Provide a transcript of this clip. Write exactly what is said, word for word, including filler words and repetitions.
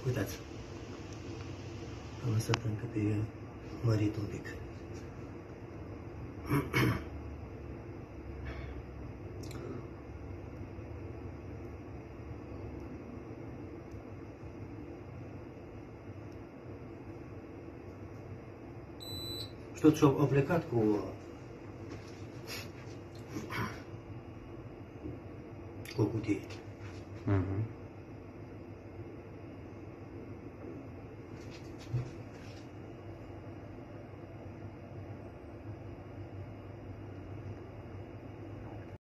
Uitați. Am lăsat încă pe mărit un pic. Și totuși au plecat cu cu o cutie. Uh-huh.